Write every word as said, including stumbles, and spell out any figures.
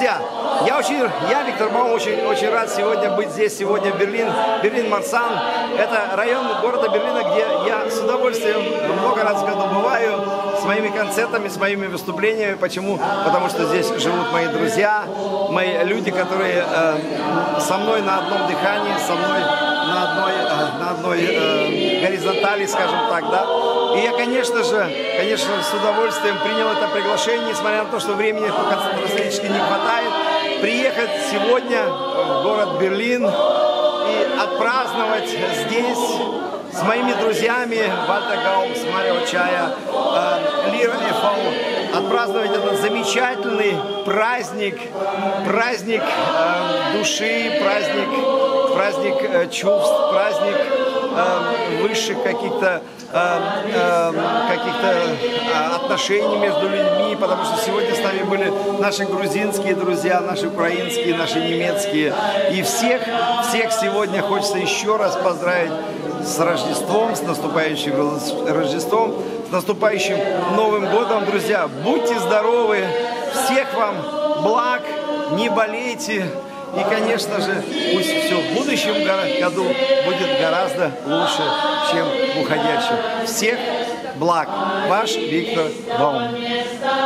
Друзья, я, очень, я Виктор Баум, очень, очень рад сегодня быть здесь, сегодня в Берлин, Берлин-Марсан. Это район города Берлина, где я с удовольствием много раз в году бываю, с моими концертами, с моими выступлениями. Почему? Потому что здесь живут мои друзья, мои люди, которые э, со мной на одном дыхании, со мной на одной, э, на одной э, горизонтали, скажем так, да. И я, конечно же, конечно, с удовольствием принял это приглашение, несмотря на то, что времени практически не хватает, приехать сегодня в город Берлин и отпраздновать здесь с моими друзьями Вальтер Гаумс, Марио Чая, э, Лира и Фау, отпраздновать этот замечательный праздник, праздник э, души, праздник, праздник э, чувств, праздник э, высших каких-то э, э, каких-то отношений между людьми, потому что сегодня с нами были наши грузинские друзья, наши украинские, наши немецкие, и всех, всех сегодня хочется еще раз поздравить с Рождеством, с наступающим Рождеством, с наступающим Новым годом, друзья. Будьте здоровы, всех вам благ, не болейте. И, конечно же, пусть все в будущем году будет гораздо лучше, чем в уходящем. Всех благ. Ваш Виктор Баум.